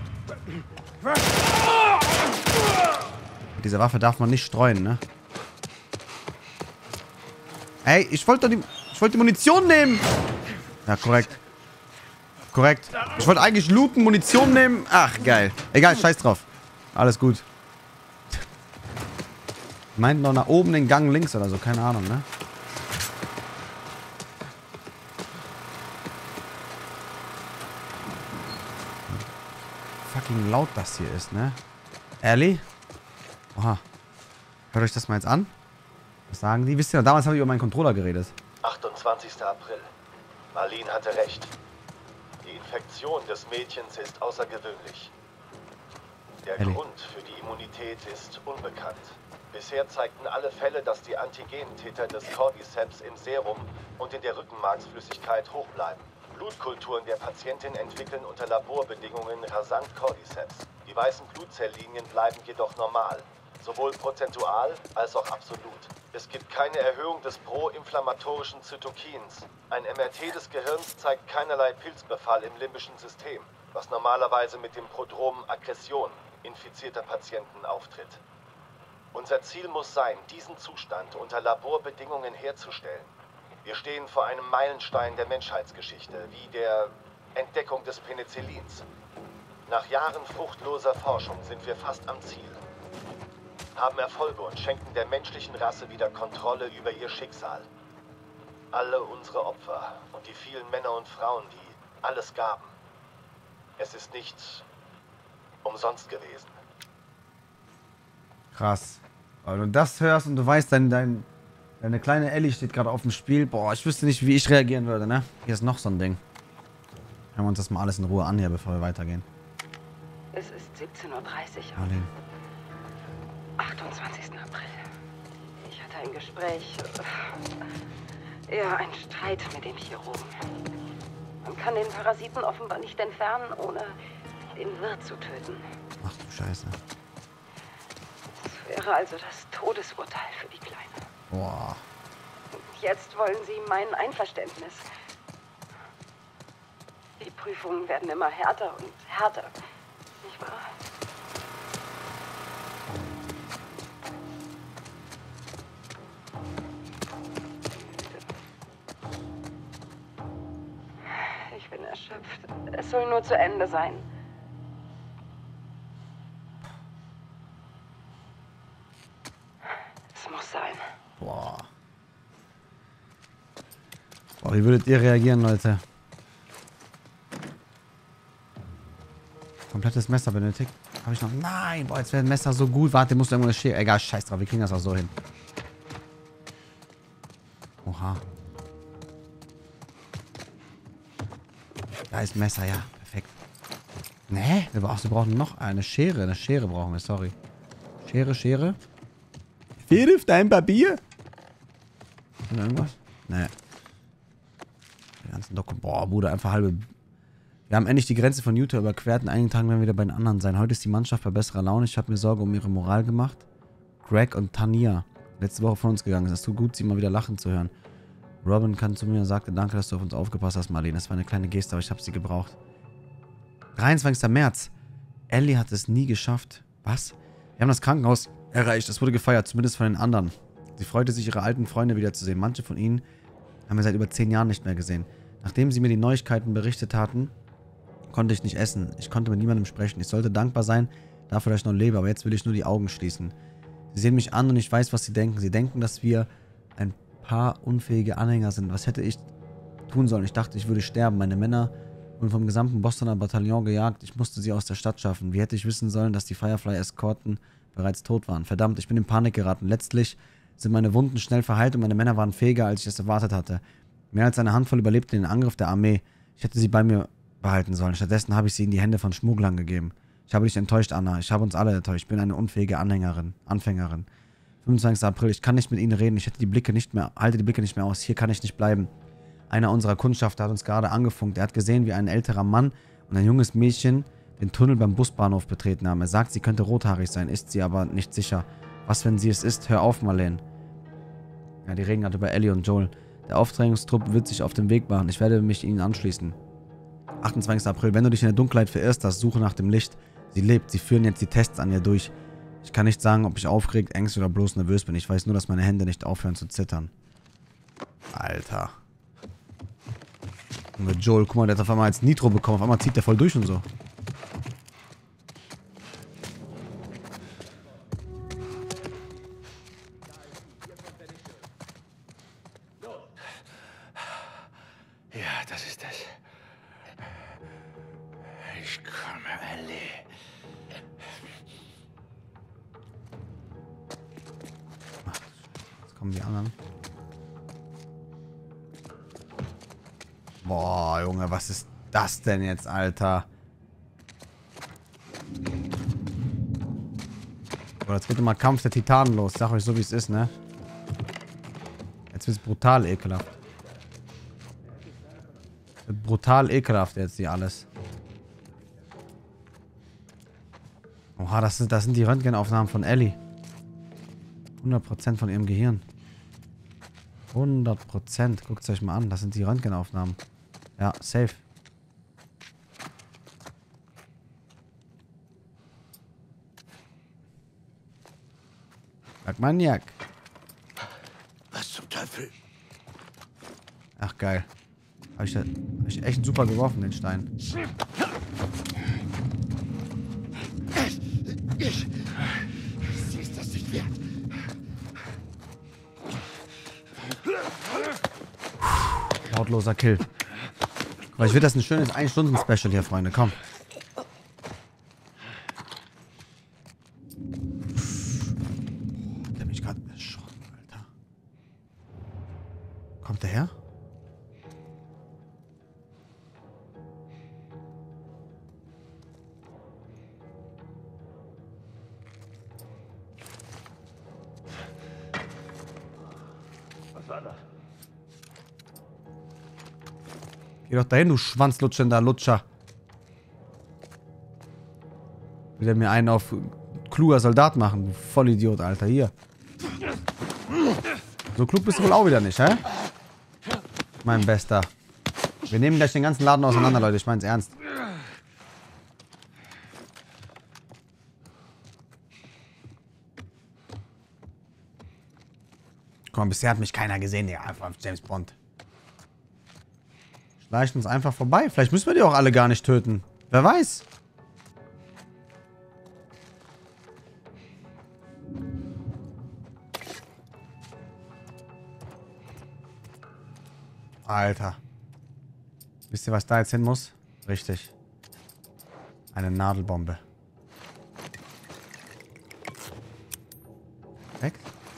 Speaker 1: Mit dieser Waffe darf man nicht streuen, ne? Ey, ich wollte die Munition nehmen. Ja, korrekt. Korrekt. Ich wollte eigentlich looten, Munition nehmen. Ach, geil. Egal, scheiß drauf. Alles gut. Meint noch nach oben den Gang links oder so. Keine Ahnung, ne? Fucking laut das hier ist, ne? Ellie? Oha. Hört euch das mal jetzt an. Was sagen die? Wisst ihr, damals habe ich über meinen Controller geredet.
Speaker 8: 28. April. Marlene hatte recht. Die Infektion des Mädchens ist außergewöhnlich. Der
Speaker 1: Ellie.
Speaker 8: Grund für die Immunität ist unbekannt. Bisher zeigten alle Fälle, dass die Antigentäter des Cordyceps im Serum und in der Rückenmarksflüssigkeit hoch bleiben. Blutkulturen der Patientin entwickeln unter Laborbedingungen rasant Cordyceps. Die weißen Blutzelllinien bleiben jedoch normal. Sowohl prozentual als auch absolut. Es gibt keine Erhöhung des proinflammatorischen Zytokins. Ein MRT des Gehirns zeigt keinerlei Pilzbefall im limbischen System, was normalerweise mit dem Prodrom Aggression infizierter Patienten auftritt. Unser Ziel muss sein, diesen Zustand unter Laborbedingungen herzustellen. Wir stehen vor einem Meilenstein der Menschheitsgeschichte, wie der Entdeckung des Penicillins. Nach Jahren fruchtloser Forschung sind wir fast am Ziel. Haben Erfolge und schenken der menschlichen Rasse wieder Kontrolle über ihr Schicksal. Alle unsere Opfer und die vielen Männer und Frauen, die alles gaben. Es ist nicht umsonst gewesen.
Speaker 1: Krass. Weil du das hörst und du weißt, dein Eine kleine Ellie steht gerade auf dem Spiel. Boah, ich wüsste nicht, wie ich reagieren würde, ne? Hier ist noch so ein Ding. Hören wir uns das mal alles in Ruhe an hier, bevor wir weitergehen.
Speaker 5: Es ist 17:30 Uhr
Speaker 1: Marlene.
Speaker 5: am 28. April. Ich hatte ein Gespräch. Ja, ein Streit mit dem Chirurgen. Man kann den Parasiten offenbar nicht entfernen, ohne den Wirt zu töten.
Speaker 1: Ach du Scheiße.
Speaker 5: Das wäre also das Todesurteil für die Kleine.
Speaker 1: Boah.
Speaker 5: Und jetzt wollen sie mein Einverständnis. Die Prüfungen werden immer härter und härter. Nicht wahr? Ich bin erschöpft. Es soll nur zu Ende sein. Es muss sein.
Speaker 1: Boah. Boah, wie würdet ihr reagieren, Leute? Komplettes Messer benötigt. Habe ich noch? Nein, boah, jetzt wäre ein Messer so gut. Warte, musst du irgendwo eine Schere. Egal, scheiß drauf, wir kriegen das auch so hin. Oha. Da ist ein Messer, ja. Perfekt. Nee, wir brauchen noch eine Schere. Eine Schere brauchen wir, sorry. Schere. Schere auf dein Papier? Oder irgendwas? Nee. Die ganzen Boah, Bruder, einfach halbe... Wir haben endlich die Grenze von Utah überquert. In einigen Tagen werden wir wieder bei den anderen sein. Heute ist die Mannschaft bei besserer Laune. Ich habe mir Sorge um ihre Moral gemacht. Greg und Tania. Letzte Woche von uns gegangen. Es ist so gut, sie mal wieder lachen zu hören. Robin kam zu mir und sagte, danke, dass du auf uns aufgepasst hast, Marlene. Das war eine kleine Geste, aber ich habe sie gebraucht. 23. März. Ellie hat es nie geschafft. Was? Wir haben das Krankenhaus erreicht. Es wurde gefeiert, zumindest von den anderen. Sie freute sich, ihre alten Freunde wiederzusehen. Manche von ihnen haben wir seit über 10 Jahren nicht mehr gesehen. Nachdem sie mir die Neuigkeiten berichtet hatten, konnte ich nicht essen. Ich konnte mit niemandem sprechen. Ich sollte dankbar sein dafür, dass ich noch lebe, aber jetzt will ich nur die Augen schließen. Sie sehen mich an und ich weiß, was sie denken. Sie denken, dass wir ein paar unfähige Anhänger sind. Was hätte ich tun sollen? Ich dachte, ich würde sterben. Meine Männer wurden vom gesamten Bostoner Bataillon gejagt. Ich musste sie aus der Stadt schaffen. Wie hätte ich wissen sollen, dass die Firefly-Eskorten bereits tot waren? Verdammt, ich bin in Panik geraten. Letztlich sind meine Wunden schnell verheilt und meine Männer waren fähiger, als ich es erwartet hatte. Mehr als eine Handvoll überlebte den Angriff der Armee. Ich hätte sie bei mir behalten sollen. Stattdessen habe ich sie in die Hände von Schmugglern gegeben. Ich habe dich enttäuscht, Anna. Ich habe uns alle enttäuscht. Ich bin eine unfähige Anfängerin. 25. April. Ich kann nicht mit ihnen reden. Ich halte die Blicke nicht mehr aus. Hier kann ich nicht bleiben. Einer unserer Kundschafter hat uns gerade angefunkt. Er hat gesehen, wie ein älterer Mann und ein junges Mädchen den Tunnel beim Busbahnhof betreten haben. Er sagt, sie könnte rothaarig sein, ist sie aber nicht sicher. Was, wenn sie es ist? Hör auf, Marlene. Ja, die reden gerade über Ellie und Joel. Der Auftragstrupp wird sich auf den Weg machen. Ich werde mich ihnen anschließen. 28. April. Wenn du dich in der Dunkelheit verirrst hast, suche nach dem Licht. Sie lebt. Sie führen jetzt die Tests an ihr durch. Ich kann nicht sagen, ob ich aufgeregt, ängstlich oder bloß nervös bin. Ich weiß nur, dass meine Hände nicht aufhören zu zittern. Alter. Und mit Joel, guck mal, der hat auf einmal als Nitro bekommen. Auf einmal zieht der voll durch und so.
Speaker 4: Ja, das ist es. Ich komme, Ellie.
Speaker 1: Jetzt kommen die anderen. Boah, Junge, was ist das denn jetzt, Alter? Boah, jetzt geht immer Kampf der Titanen los. Sag euch so, wie es ist, ne? Jetzt wird es brutal ekelhaft. Wird brutal ekelhaft jetzt hier alles. Oha, das sind die Röntgenaufnahmen von Ellie. 100% von ihrem Gehirn. 100%. Guckt es euch mal an. Das sind die Röntgenaufnahmen. Ja, safe. Maniak.
Speaker 4: Was zum Teufel?
Speaker 1: Ach, geil. Hab ich echt super geworfen, den Stein.
Speaker 4: Sie ist das nicht wert.
Speaker 1: Lautloser Kill. Weil ich will das ein schönes 1-Stunden-Special hier, Freunde. Komm. Der hat mich gerade erschrocken, Alter. Geh doch dahin, du schwanzlutschender Lutscher. Will er mir einen auf kluger Soldat machen, du Vollidiot, Alter. Hier. So klug bist du wohl auch wieder nicht, hä? Mein Bester. Wir nehmen gleich den ganzen Laden auseinander, Leute. Ich mein's ernst. Guck mal, bisher hat mich keiner gesehen, Digga. Einfach James Bond. Schleicht uns einfach vorbei. Vielleicht müssen wir die auch alle gar nicht töten. Wer weiß. Alter. Wisst ihr, was da jetzt hin muss? Richtig. Eine Nadelbombe. Weg.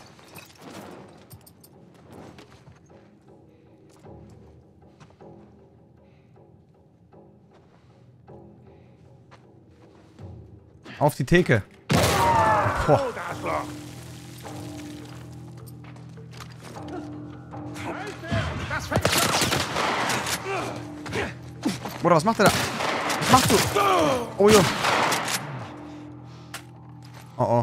Speaker 1: Auf die Theke. Boah. Bruder, was macht er da? Was machst du? Oh, jo. Oh, oh.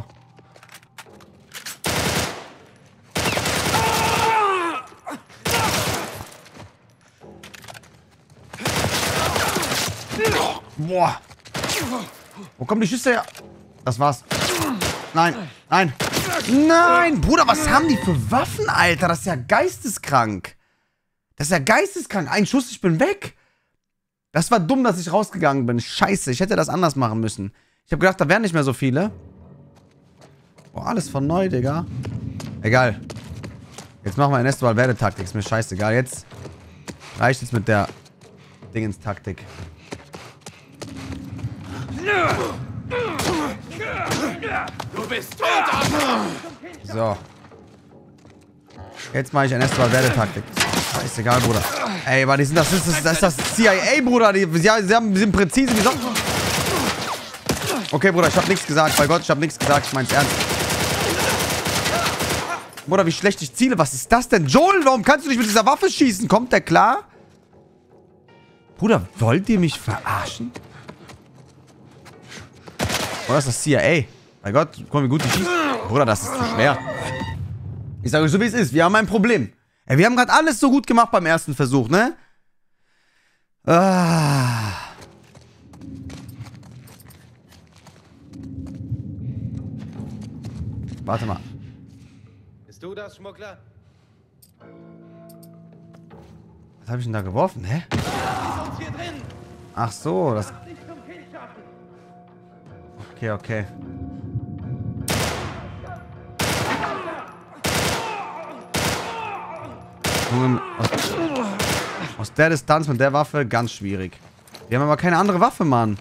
Speaker 1: Boah. Wo kommen die Schüsse her? Das war's. Nein, nein. Nein! Bruder, was haben die für Waffen, Alter? Das ist ja geisteskrank. Das ist ja geisteskrank. Ein Schuss, ich bin weg. Das war dumm, dass ich rausgegangen bin. Scheiße, ich hätte das anders machen müssen. Ich habe gedacht, da wären nicht mehr so viele. Boah, alles von neu, Digga. Egal. Jetzt machen wir Ernesto Valverde-Taktik. Ist mir scheißegal. Jetzt reicht es mit der Dingens-Taktik.
Speaker 4: Du bist tot!
Speaker 1: So. Jetzt mache ich Ernesto Valverde-Taktik. Scheißegal, Bruder. Ey, aber das ist das CIA, Bruder. Die sind präzise wie sonst. Okay, Bruder, ich hab nichts gesagt. Bei Gott, ich hab nichts gesagt. Ich mein's ernst. Bruder, wie schlecht ich ziele. Was ist das denn? Joel, warum kannst du nicht mit dieser Waffe schießen? Kommt der klar? Bruder, wollt ihr mich verarschen? Bruder, das ist das CIA. Bei Gott, guck mal, wie gut die schießen. Bruder, das ist zu schwer. Ich sage euch so, wie es ist. Wir haben ein Problem. Ey, wir haben gerade alles so gut gemacht beim ersten Versuch, ne? Ah. Warte mal.
Speaker 7: Bist du das, Schmuggler?
Speaker 1: Was habe ich denn da geworfen, hä?
Speaker 7: Hier drin!
Speaker 1: Ach so, das...
Speaker 7: Nicht zum Kill schaffen!
Speaker 1: Okay, okay. Junge, aus der Distanz mit der Waffe ganz schwierig. Wir haben aber keine andere Waffe, Mann.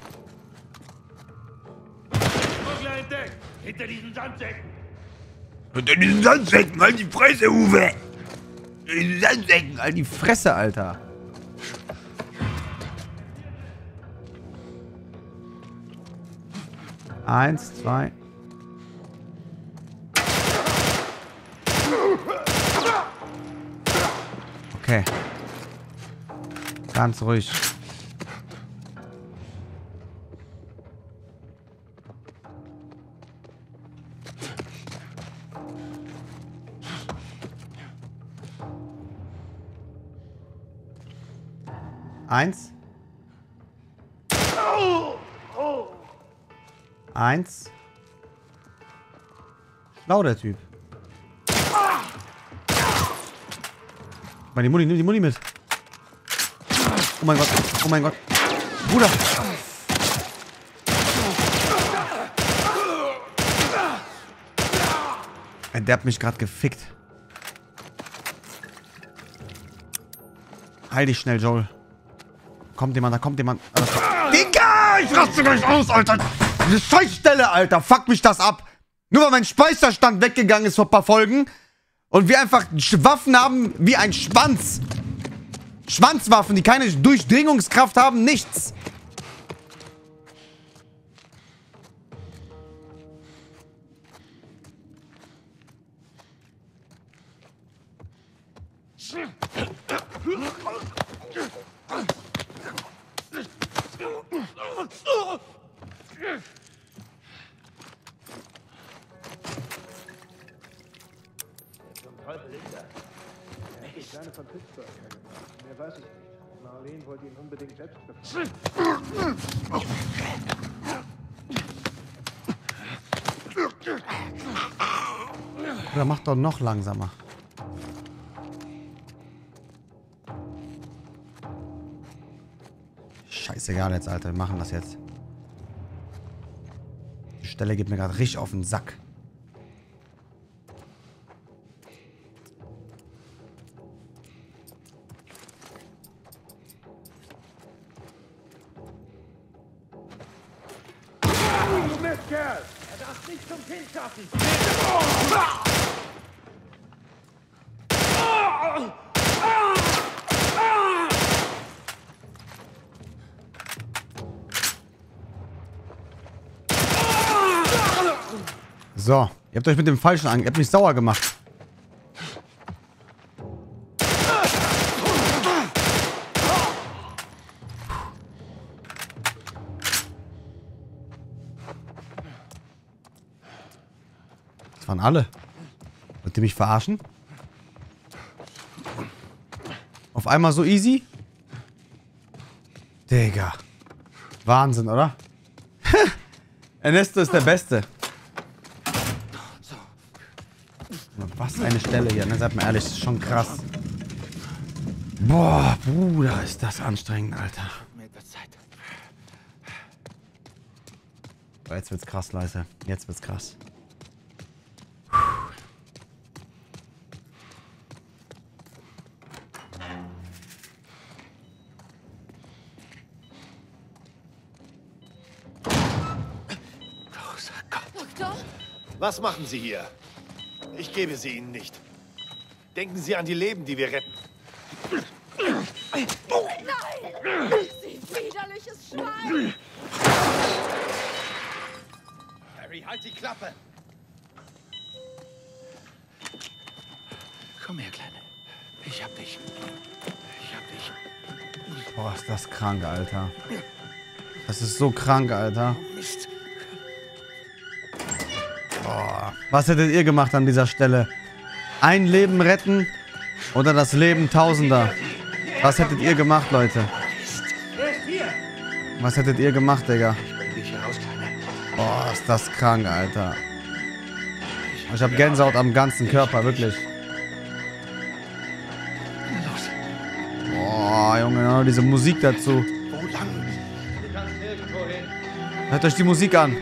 Speaker 7: Schmuggler entdeckt! Hinter diesen Sandsäcken!
Speaker 1: Hinter diesen Sandsäcken, halt die Fresse, Uwe! Hinter diesen Sandsäcken, halt die Fresse, Alter. Eins, zwei. Okay. Ganz ruhig. Eins. Eins. Schlau, der Typ. Nimm die Muni mit. Oh mein Gott. Oh mein Gott. Bruder. Der hat mich gerade gefickt. Heil dich schnell, Joel. Kommt jemand, da kommt jemand. Digga, ich raste gleich aus, Alter. Diese Scheißstelle, Alter. Fuck mich das ab. Nur weil mein Speicherstand weggegangen ist vor ein paar Folgen. Und wir einfach Waffen haben wie ein Schwanz. Schwanzwaffen, die keine Durchdringungskraft haben. Nichts.
Speaker 2: Die Kleine von Pittsburgh hergebracht. Mehr weiß ich nicht. Marlene wollte ihn unbedingt selbst befreien.
Speaker 1: Oder mach doch noch langsamer. Scheißegal jetzt, Alter. Wir machen das jetzt. Die Stelle geht mir gerade richtig auf den Sack.
Speaker 2: Du Mistkerl! Er darf nicht zum Kind schaffen!
Speaker 1: So, ihr habt euch mit dem Falschen ihr habt mich sauer gemacht. Das waren alle. Wollt ihr mich verarschen? Auf einmal so easy? Digga. Wahnsinn, oder? Ernesto ist der Beste. Was eine Stelle hier, ne? Seid mal ehrlich, das ist schon krass. Boah, Bruder, ist das anstrengend, Alter. Boah, jetzt wird's krass, Leute. Jetzt wird's krass.
Speaker 3: Doktor?
Speaker 9: Was machen Sie hier? Ich gebe sie Ihnen nicht. Denken Sie an die Leben, die wir retten.
Speaker 3: Nein! Sie widerliches Schwein!
Speaker 9: Harry, halt die Klappe! Komm her, Kleine. Ich hab dich. Ich hab dich.
Speaker 1: Boah, ist das krank, Alter. Das ist so krank, Alter.
Speaker 9: Mist.
Speaker 1: Boah. Was hättet ihr gemacht an dieser Stelle? Ein Leben retten oder das Leben Tausender? Was hättet ihr gemacht, Leute? Was hättet ihr gemacht, Digga? Boah, ist das krank, Alter. Ich hab Gänsehaut am ganzen Körper, wirklich. Boah, Junge, diese Musik dazu.
Speaker 9: Wo lang?
Speaker 1: Hört euch die Musik an.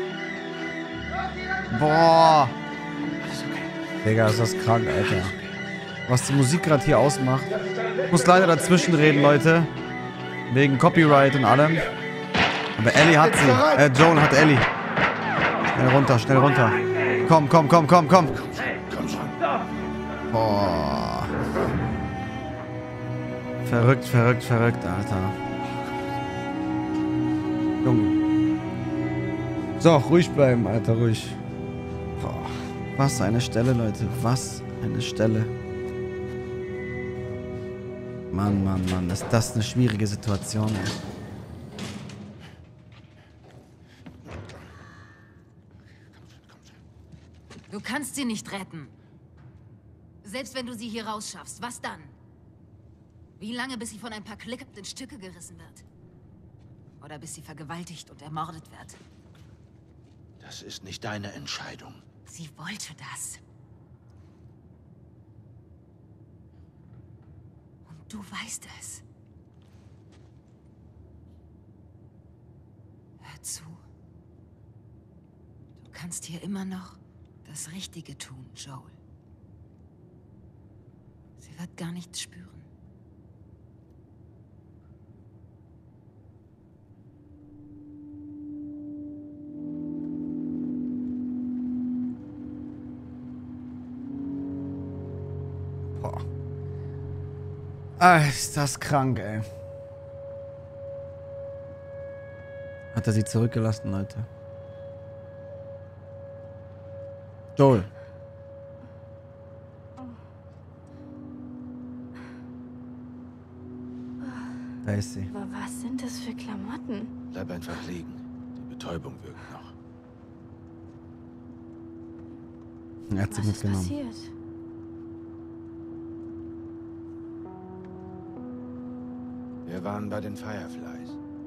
Speaker 1: Boah. Digga, ist das krank, Alter. Was die Musik gerade hier ausmacht. Ich muss leider dazwischen reden, Leute. Wegen Copyright und allem. Aber Ellie hat sie. Joel hat Ellie. Schnell runter, schnell runter. Komm, komm, komm, komm, komm.
Speaker 9: Komm schon.
Speaker 1: Boah. Verrückt, verrückt, verrückt, Alter. Junge. So, ruhig bleiben, Alter, ruhig. Boah. Was eine Stelle, Leute. Was eine Stelle. Mann, Mann, Mann. Ist das eine schwierige Situation, ey.
Speaker 5: Du kannst sie nicht retten. Selbst wenn du sie hier rausschaffst, was dann? Wie lange, bis sie von ein paar Klick in Stücke gerissen wird? Oder bis sie vergewaltigt und ermordet wird?
Speaker 9: Das ist nicht deine Entscheidung.
Speaker 5: Sie wollte das. Und du weißt es. Hör zu. Du kannst hier immer noch das Richtige tun, Joel. Sie wird gar nichts spüren.
Speaker 1: Boah. Ah, ist das krank, ey. Hat er sie zurückgelassen, Leute? Joel. Da ist sie.
Speaker 3: Aber was sind das für Klamotten?
Speaker 9: Bleib einfach liegen. Die Betäubung wirkt noch.
Speaker 1: Er hat sie
Speaker 3: Was ist
Speaker 1: mitgenommen.
Speaker 3: passiert?
Speaker 9: Wir waren bei den Fireflies.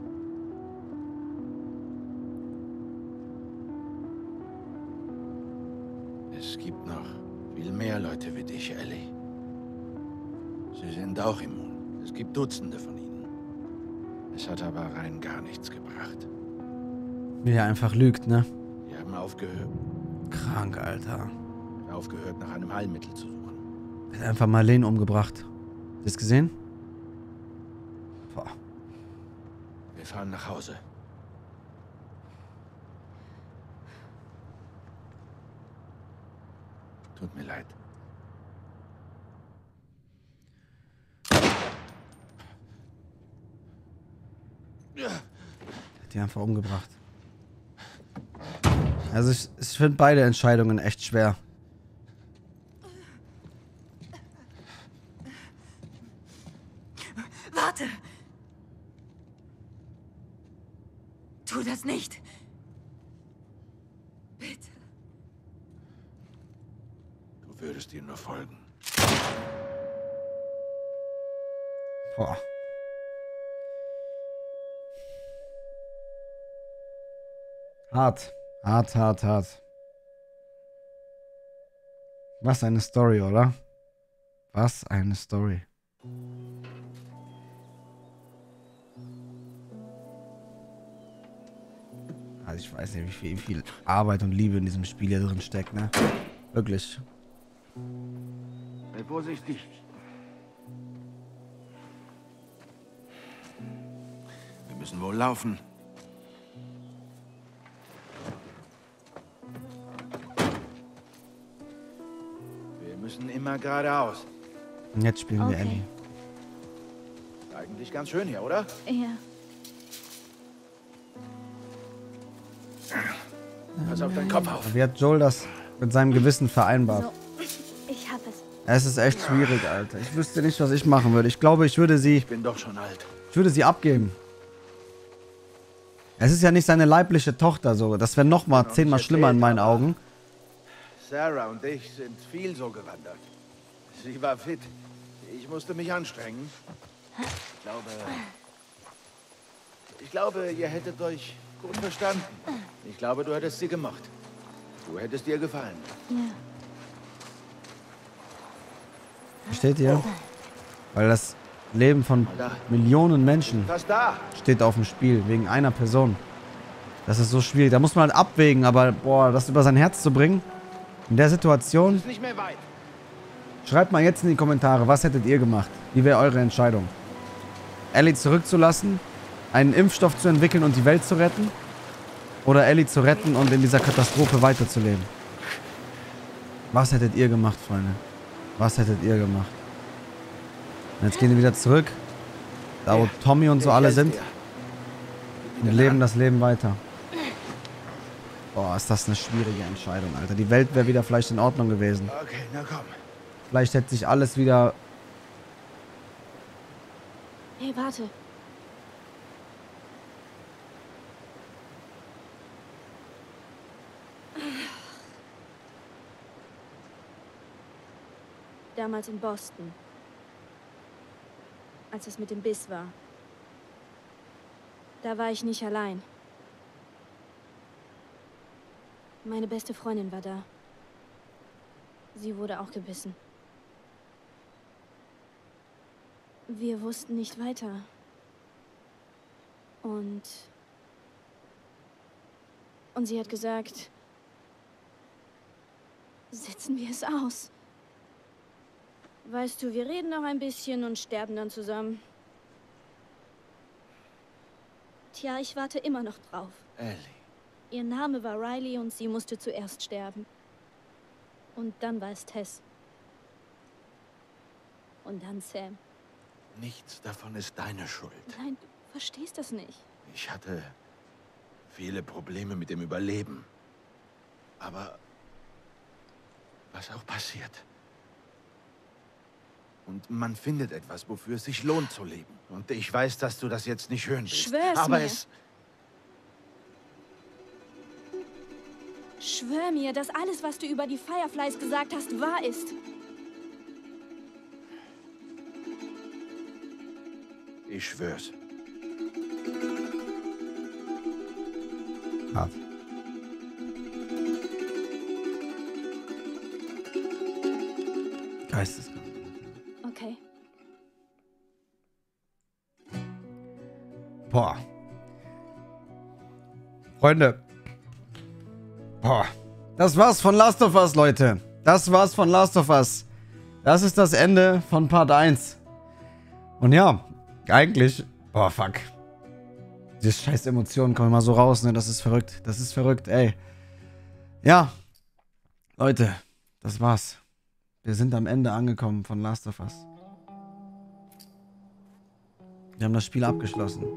Speaker 9: Es gibt noch viel mehr Leute wie dich, Ellie. Sie sind auch immun. Es gibt Dutzende von ihnen. Es hat aber rein gar nichts gebracht.
Speaker 1: Wie er einfach lügt, ne?
Speaker 9: Wir haben aufgehört
Speaker 1: Krank, Alter.
Speaker 9: nach einem Heilmittel zu suchen.
Speaker 1: Er hat einfach Marlene umgebracht. Hast du das gesehen? Boah.
Speaker 9: Wir fahren nach Hause. Tut mir leid.
Speaker 1: Hat die einfach umgebracht. Also ich finde beide Entscheidungen echt schwer.
Speaker 5: Warte! Tu das nicht! Bitte.
Speaker 9: Du würdest ihr nur folgen.
Speaker 1: Boah. Hart. Hart. Was eine Story, oder? Was eine Story. Also ich weiß nicht, wie viel Arbeit und Liebe in diesem Spiel hier drin steckt, ne? Wirklich.
Speaker 9: Sei vorsichtig. Wir müssen wohl laufen. Wir müssen immer geradeaus.
Speaker 1: Und jetzt spielen wir
Speaker 3: Okay.
Speaker 1: Ellie.
Speaker 9: Eigentlich ganz schön hier, oder?
Speaker 3: Ja.
Speaker 9: Pass auf deinen Kopf auf.
Speaker 1: Wie hat Joel das mit seinem Gewissen vereinbart?
Speaker 3: So. Ich hab es.
Speaker 1: Es ist echt schwierig, Alter. Ich wüsste nicht, was ich machen würde. Ich glaube, ich würde sie
Speaker 9: Ich bin doch schon alt.
Speaker 1: abgeben. Es ist ja nicht seine leibliche Tochter so. Das wäre nochmal 10-mal schlimmer in meinen Augen.
Speaker 9: Sarah und ich sind viel so gewandert. Sie war fit. Ich musste mich anstrengen. Ich glaube, ihr hättet euch gut verstanden. Ich glaube, du hättest sie gemocht. Du hättest ihr gefallen.
Speaker 3: Ja.
Speaker 1: Versteht ihr? Weil das Leben von Millionen Menschen
Speaker 9: Was da?
Speaker 1: steht auf dem Spiel. Wegen einer Person. Das ist so schwierig. Da muss man halt abwägen. Aber, boah, das über sein Herz zu bringen. In der Situation.
Speaker 9: Ist nicht mehr weit.
Speaker 1: Schreibt mal jetzt in die Kommentare, was hättet ihr gemacht? Wie wäre eure Entscheidung? Ellie zurückzulassen, einen Impfstoff zu entwickeln und die Welt zu retten? Oder Ellie zu retten und in dieser Katastrophe weiterzuleben? Was hättet ihr gemacht, Freunde? Was hättet ihr gemacht? Und jetzt gehen wir wieder zurück, da wo Tommy und so alle sind, und leben das Leben weiter. Boah, ist das eine schwierige Entscheidung, Alter. Die Welt wäre wieder vielleicht in Ordnung gewesen.
Speaker 9: Okay, na komm.
Speaker 1: Vielleicht hätte sich alles wieder...
Speaker 3: Hey, warte. Damals in Boston. Als es mit dem Biss war. Da war ich nicht allein. Meine beste Freundin war da. Sie wurde auch gebissen. Wir wussten nicht weiter. Und sie hat gesagt, setzen wir es aus. Weißt du, wir reden noch ein bisschen und sterben dann zusammen. Tja, ich warte immer noch drauf.
Speaker 9: Ellie.
Speaker 3: Ihr Name war Riley und sie musste zuerst sterben. Und dann war es Tess. Und dann Sam.
Speaker 9: Nichts davon ist deine Schuld.
Speaker 3: Nein, du verstehst das nicht.
Speaker 9: Ich hatte viele Probleme mit dem Überleben. Aber was auch passiert, Und man findet etwas, wofür es sich lohnt zu leben. Und ich weiß, dass du das jetzt nicht hören willst.
Speaker 3: Schwör's
Speaker 9: aber
Speaker 3: mir. Schwör mir, dass alles, was du über die Fireflies gesagt hast, wahr ist.
Speaker 9: Ich schwör's.
Speaker 1: Hart. Geisteskrank.
Speaker 3: Okay.
Speaker 1: Boah. Freunde. Boah. Das war's von Last of Us, Leute. Das war's von Last of Us. Das ist das Ende von Part 1. Und ja, eigentlich... Boah, fuck. Diese scheiß Emotionen kommen mal so raus, ne? Das ist verrückt. Das ist verrückt, ey. Ja. Leute, das war's. Wir sind am Ende angekommen von Last of Us. Wir haben das Spiel abgeschlossen.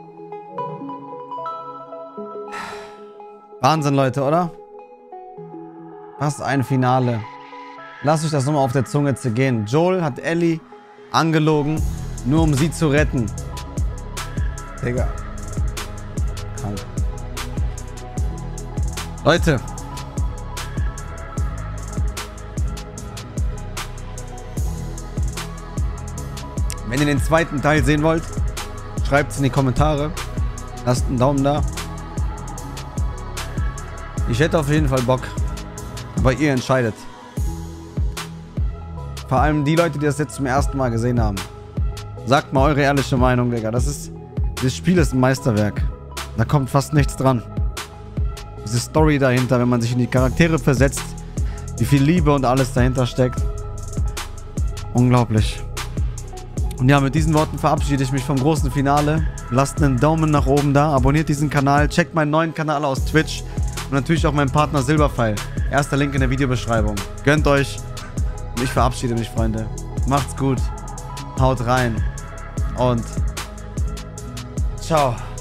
Speaker 1: Wahnsinn, Leute, oder? Was ein Finale. Lasst euch das nochmal auf der Zunge zergehen. Joel hat Ellie angelogen, nur um sie zu retten. Digga. Krank. Leute. Wenn ihr den zweiten Teil sehen wollt, schreibt es in die Kommentare. Lasst einen Daumen da. Ich hätte auf jeden Fall Bock. Aber ihr entscheidet. Vor allem die Leute, die das jetzt zum ersten Mal gesehen haben. Sagt mal eure ehrliche Meinung, Digga. Das Spiel ist ein Meisterwerk. Da kommt fast nichts dran. Diese Story dahinter, wenn man sich in die Charaktere versetzt, wie viel Liebe und alles dahinter steckt. Unglaublich. Und ja, mit diesen Worten verabschiede ich mich vom großen Finale. Lasst einen Daumen nach oben da, abonniert diesen Kanal, checkt meinen neuen Kanal aus Twitch und natürlich auch meinen Partner Silberpfeil. Erster Link in der Videobeschreibung. Gönnt euch und ich verabschiede mich, Freunde. Macht's gut, haut rein und ciao.